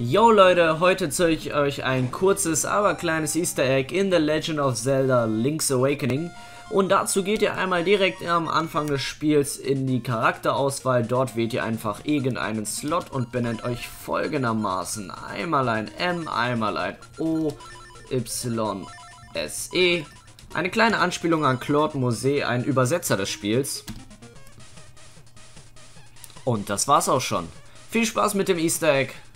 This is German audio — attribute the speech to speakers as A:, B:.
A: Yo Leute, heute zeige ich euch ein kurzes, aber kleines Easter Egg in The Legend of Zelda Link's Awakening. Und dazu geht ihr einmal direkt am Anfang des Spiels in die Charakterauswahl. Dort wählt ihr einfach irgendeinen Slot und benennt euch folgendermaßen. Einmal ein M, einmal ein O, Y, S, E. Eine kleine Anspielung an Claude Monet, ein Übersetzer des Spiels. Und das war's auch schon. Viel Spaß mit dem Easter Egg.